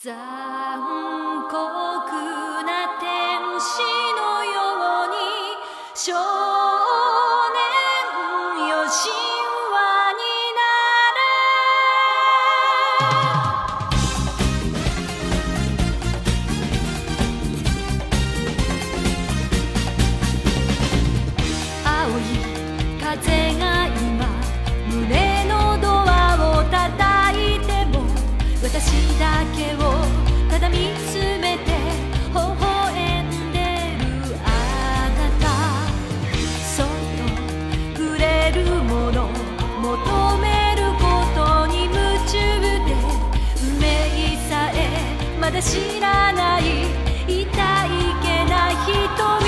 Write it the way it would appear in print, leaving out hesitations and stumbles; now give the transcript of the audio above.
残酷な天使のように少年よ神話になれ青い風が今胸のドアを叩いても私だけをただ見つめて微笑んでるあなたそっと触れるもの求めることに夢中で運命さえまだ知らない痛いけな瞳